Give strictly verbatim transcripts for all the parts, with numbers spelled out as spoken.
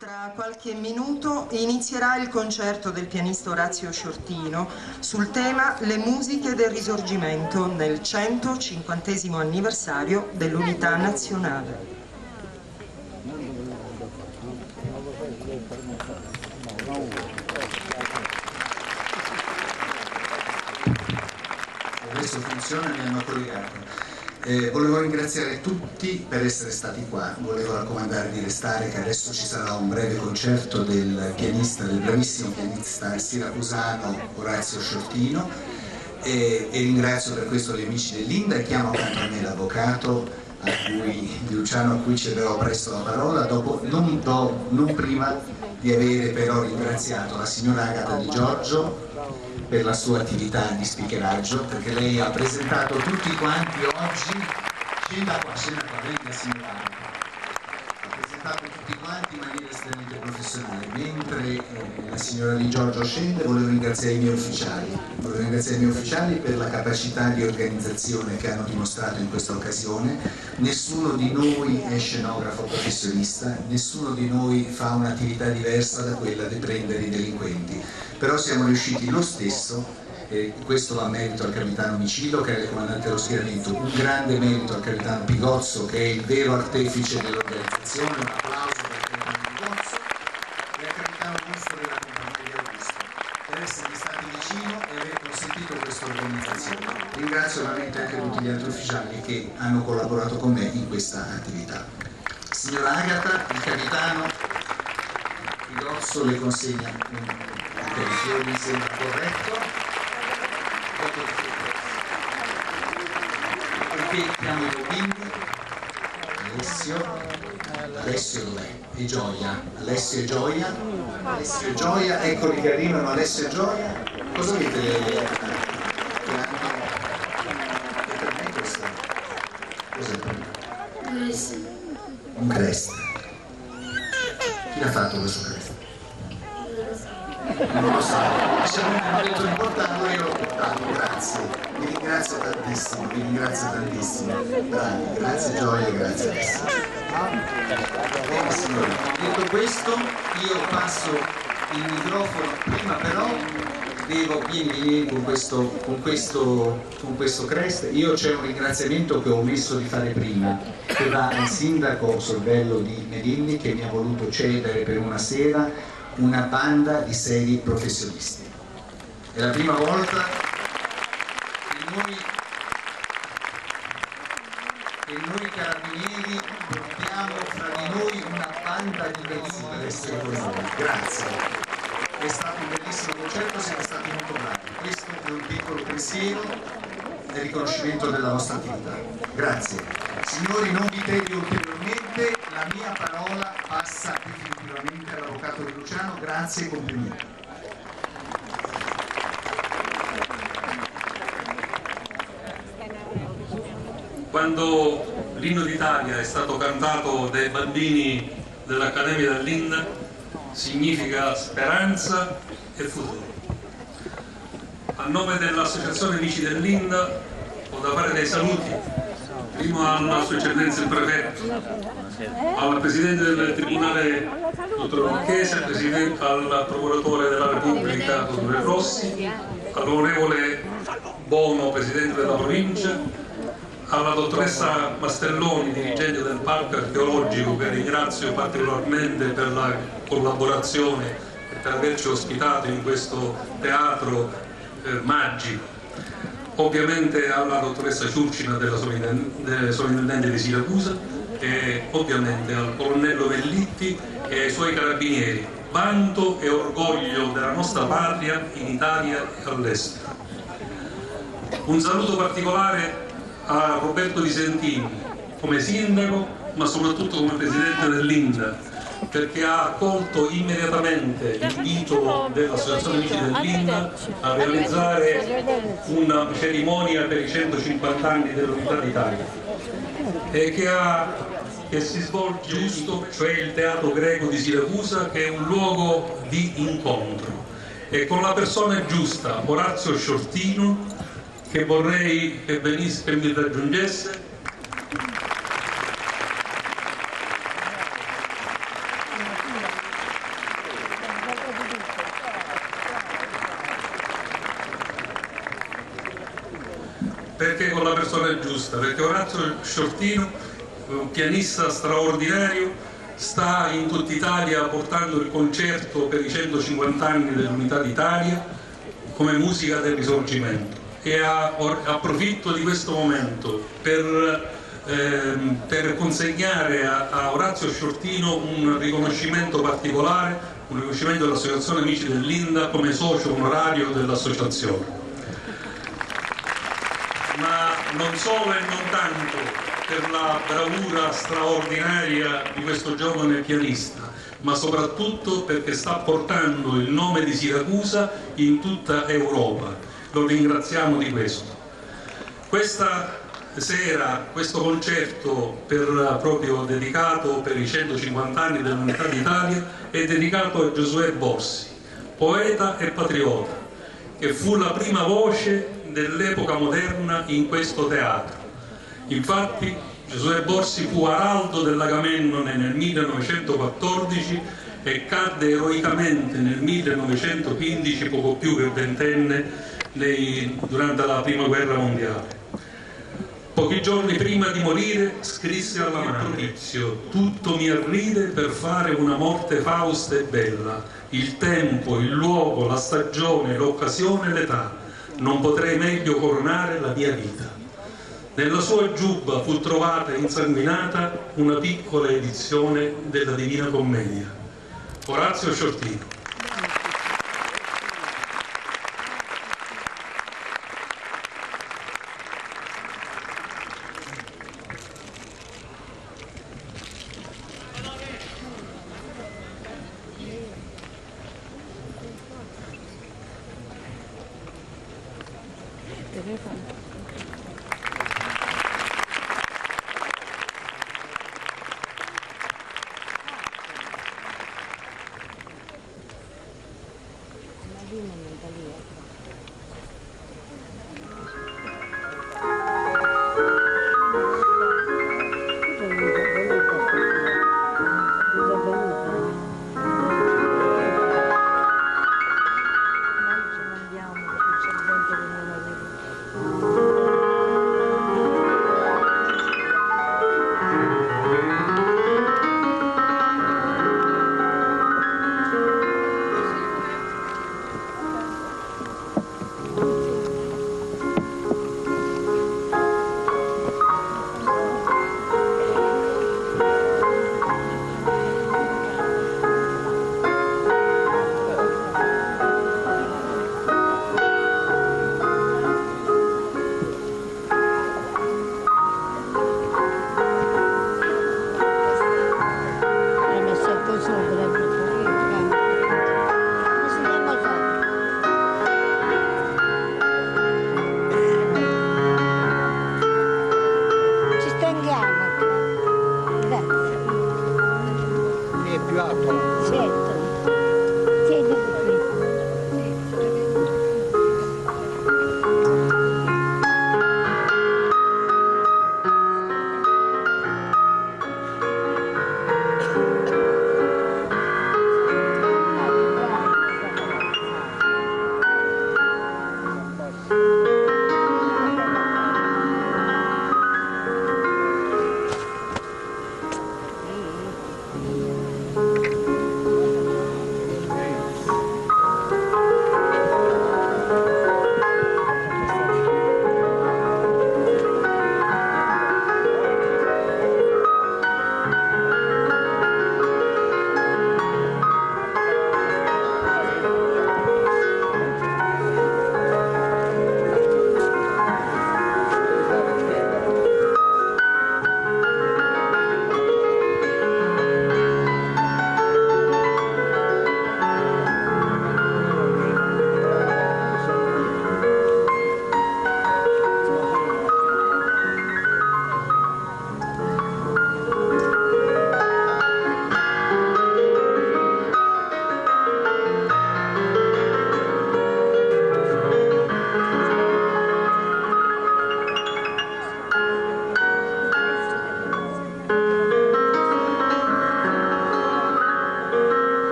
Tra qualche minuto inizierà il concerto del pianista Orazio Sciortino sul tema Le musiche del Risorgimento nel centocinquantesimo anniversario dell'Unità Nazionale. Adesso funziona, mi hanno collegato. Eh, volevo ringraziare tutti per essere stati qua, volevo raccomandare di restare, che adesso ci sarà un breve concerto del pianista, del bravissimo pianista siracusano Orazio Sciortino, e, e ringrazio per questo gli amici dell'Inda e chiamo accanto a me l'avvocato a cui, di Luciano, a cui cederò presto la parola, dopo, non, do, non prima di avere però ringraziato la signora Agata Di Giorgio per la sua attività di speakeraggio, perché lei ha presentato tutti quanti oggi, scenda qua, scenda qua, venga signora Agata, ha presentato tutti quanti in maniera estremamente professionale. Mentre eh, la signora Di Giorgio scende, volevo ringraziare i miei ufficiali, volevo ringraziare i miei ufficiali per la capacità di organizzazione che hanno dimostrato in questa occasione. Nessuno di noi è scenografo professionista, nessuno di noi fa un'attività diversa da quella di prendere i delinquenti, però siamo riusciti lo stesso, e questo va a merito al capitano Micillo, che è il comandante dello schieramento, un grande merito al capitano Pigozzo, che è il vero artefice dell'organizzazione, un applauso per il capitano Pigozzo, e al capitano Busto della compagnia di Augusto, per essermi stati vicino e aver consentito questa organizzazione. Ringrazio ovviamente anche tutti gli altri ufficiali che hanno collaborato con me in questa attività. Signora Agata, il capitano Pigozzo le consegna un ok, mi sembra corretto. Perché chiamo i bimbi? Alessio, Alessio dov'è? E Gioia, Alessio e Gioia, Alessio e Gioia, eccoli che arrivano, Alessio e Gioia. Cosa avete le, le, le, che per me questa? Cos'è per me? Un crest. Chi l'ha fatto questo crest? Non lo so, se non mi ha detto di portarlo, io l'ho portato, grazie, vi ringrazio tantissimo, vi ringrazio tantissimo, bravi, grazie Gioia, grazie Alessio. Bene signori, detto questo io passo il microfono, prima però devo, vieni, vieni con questo, con questo, con questo crest. Io c'è un ringraziamento che ho omesso di fare prima, che va al sindaco Sorbello di Medini, che mi ha voluto cedere per una sera una banda di seri professionisti. È la prima volta che noi, che noi carabinieri portiamo fra di noi una banda di pezzi per essere con noi. Grazie. È stato un bellissimo concerto, siete stati molto bravi. Questo è un piccolo pensiero e riconoscimento della vostra attività. Grazie. Signori, non vi tedio ulteriormente, la mia parola passa definitivamente all'avvocato Di Luciano. Grazie e complimenti. Quando l'inno d'Italia è stato cantato dai bambini dell'Accademia dell'Inda, significa speranza e futuro. A nome dell'Associazione Amici dell'Inda ho da fare dei saluti, prima alla Sua Eccellenza il Prefetto, al Presidente del Tribunale dottor Marchese, al Procuratore della Repubblica dottor Rossi, all'Onorevole Bono, Presidente della Provincia, alla Dottoressa Mastelloni, dirigente del Parco Archeologico, che ringrazio particolarmente per la collaborazione e per averci ospitato in questo teatro eh, magico. Ovviamente alla dottoressa Ciurcina della Sovrintendenza di Siracusa e ovviamente al colonnello Vellitti e ai suoi carabinieri, vanto e orgoglio della nostra patria in Italia e all'estero. Un saluto particolare a Roberto Di Sentini come sindaco, ma soprattutto come presidente dell'Inda, perché ha accolto immediatamente l'invito dell'Associazione Amici dell'Inda a realizzare una cerimonia per i centocinquanta anni dell'Unità d'Italia, e che, ha, che si svolge giusto, cioè il Teatro Greco di Siracusa, che è un luogo di incontro, e con la persona giusta, Orazio Sciortino, che vorrei che venisse, che mi raggiungesse, perché con la persona giusta, perché Orazio Sciortino, un pianista straordinario, sta in tutta Italia portando il concerto per i centocinquanta anni dell'Unità d'Italia come musica del Risorgimento, e a, approfitto di questo momento per, ehm, per consegnare a, a Orazio Sciortino un riconoscimento particolare, un riconoscimento dell'Associazione Amici dell'Inda come socio onorario dell'associazione. Ma non solo e non tanto per la bravura straordinaria di questo giovane pianista, ma soprattutto perché sta portando il nome di Siracusa in tutta Europa. Lo ringraziamo di questo. Questa sera, questo concerto per, proprio dedicato per i centocinquanta anni dell'Unità d'Italia, è dedicato a Giosuè Borsi, poeta e patriota, che fu la prima voce dell'epoca moderna in questo teatro. Infatti Giosuè Borsi fu araldo dell'Agamennone nel millenovecentoquattordici e cadde eroicamente nel millenovecentoquindici, poco più che ventenne, nei, durante la prima guerra mondiale. Pochi giorni prima di morire scrisse alla madre: tutto mi arride per fare una morte fausta e bella, il tempo, il luogo, la stagione, l'occasione, l'età, non potrei meglio coronare la mia vita. Nella sua giubba fu trovata insanguinata una piccola edizione della Divina Commedia. Orazio Sciortino.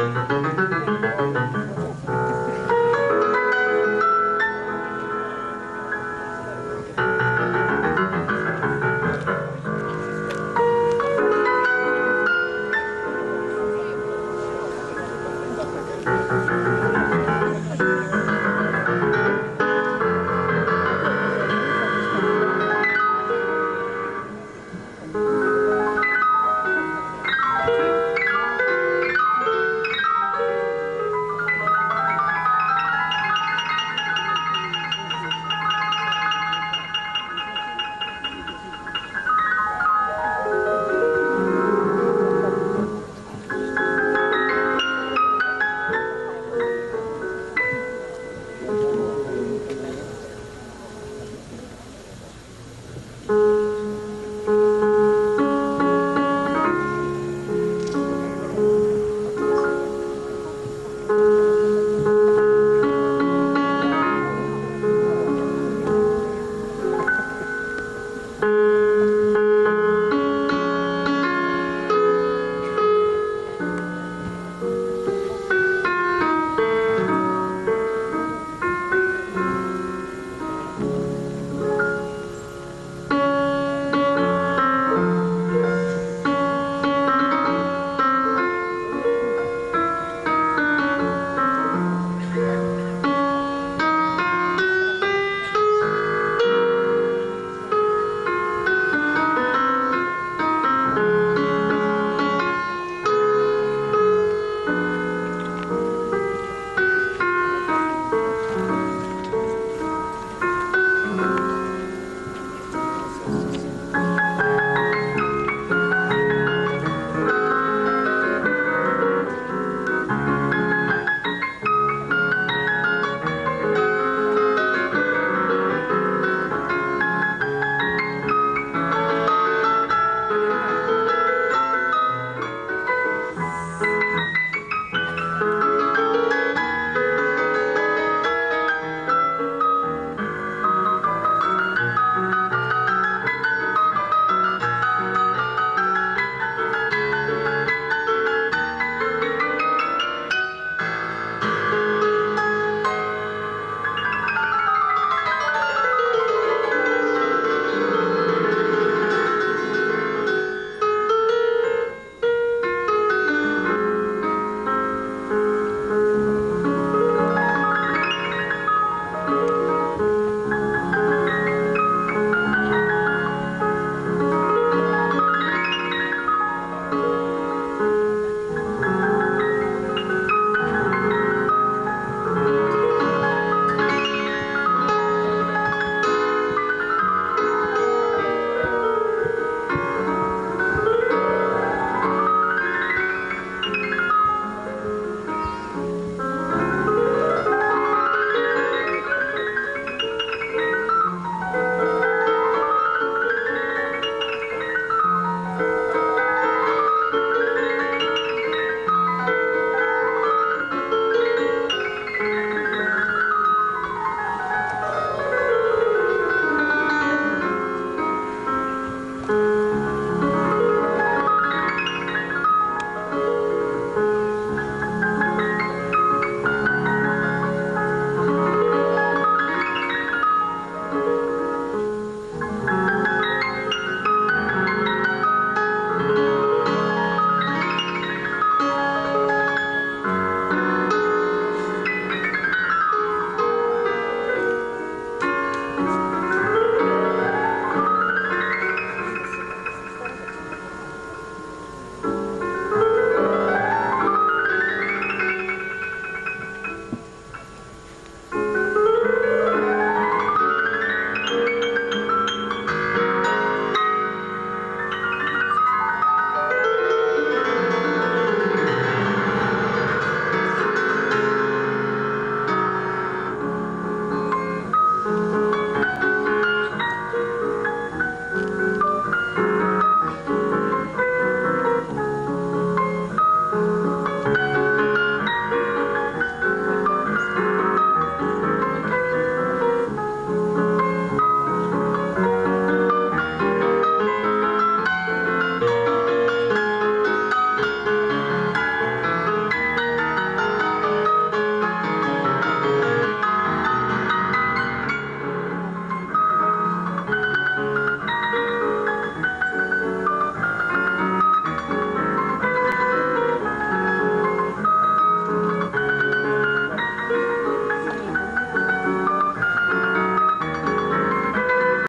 Thank you.